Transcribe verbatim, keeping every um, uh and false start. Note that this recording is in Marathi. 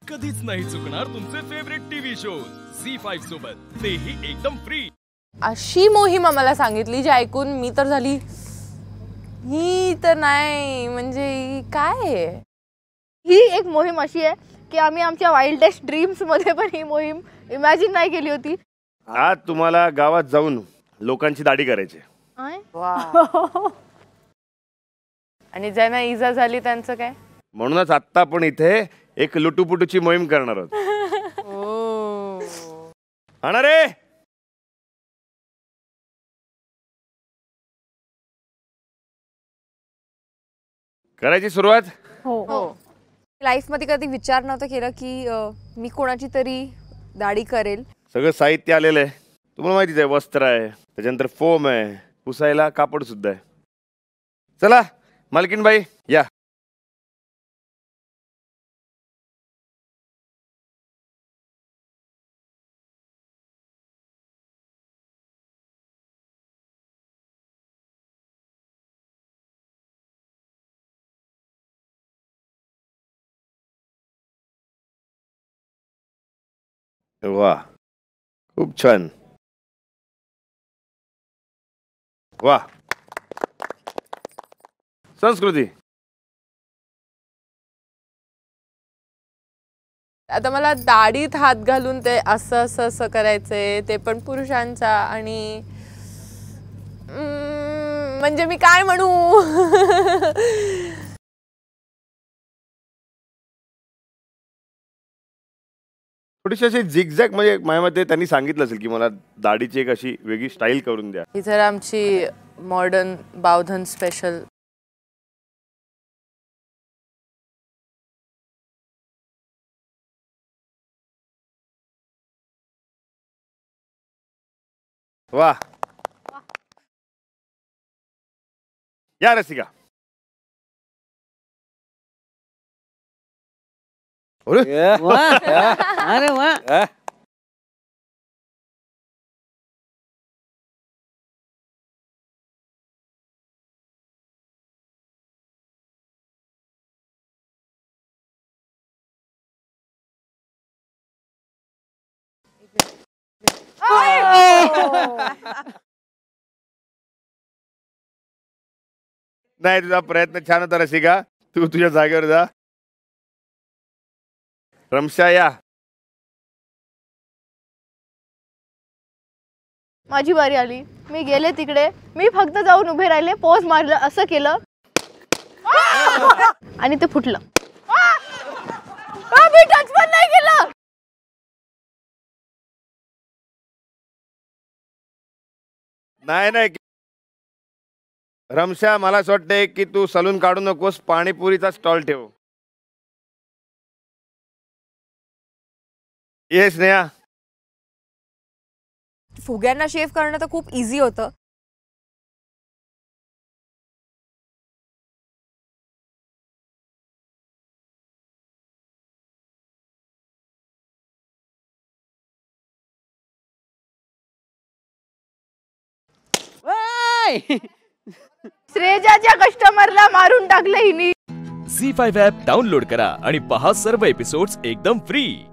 कधीच नाही चुकणार तुमचे favourite TV shows Zee five सोबत, तेही एकदम फ्री। अशी मोहीम आम्हाला सांगितली जी ऐकून मी तर झाली ही तर नाही, म्हणजे काय आहे ही एक मोहीम अशी आहे की आम्ही आमच्या वाइल्डेस्ट ड्रीम्स मध्ये पण ही मोहीम इमॅजिन नाही केली होती। आज तुम्हाला गावात जाऊन लोकांची दाढी करायची। आणि ज्यांना इजा झाली त्यांचं काय? म्हणूनच आता आपण इथे एक लुटूपुटूची मोहीम करणार आहोत। आणा रे, करायची सुरुवात। हो हो। लाईफ मध्ये कधी विचार नव्हता केला की मी कोणाची तरी दाढी करेल। सगळं साहित्य आलेलं आहे, तुम्हाला माहितीच आहे। वस्त्र आहे, त्याच्यानंतर फोम आहे, पुसायला कापड सुद्धा आहे। चला मालकीन बाई या। वाह, खूप छान। वाह, संस्कृती। आता मला दाढीत हात घालून ते असं असं असं करायचंय, ते पण पुरुषांचा। आणि म्हणजे मी काय म्हणू थोडीशी अशी झिगझॅग, म्हणजे माझ्या मते त्यांनी सांगितलं असेल की मला दाढीची एक अशी वेगळी स्टाईल करून द्या। ही जरा आमची मॉडर्न बावधन स्पेशल। वाह, या रसिका। अरे वाह, अरे वाह। नाही, तुझा प्रयत्न छान होता रसिका, तू तुझ्या जागेवर जा। रमशा या। माझी बारी आली, मी गेले तिकडे, मी फक्त जाऊन उभे राहिले, पोज मारलं, असं केलं आणि ते फुटलं। मी टच पण नाही केलं। नाही नाही रमशा, मला असं वाटतंय की तू सलून काढू नकोस, पाणीपुरीचा स्टॉल ठेव। ये स्नेहा। फुग्यांना शेव करणं तर खूप इझी होतं। श्रेजाच्या कस्टमरला मारून टाकलं हिनी। झी फाईव्ह ॲप डाउनलोड करा आणि पहा सर्व एपिसोड्स एकदम फ्री।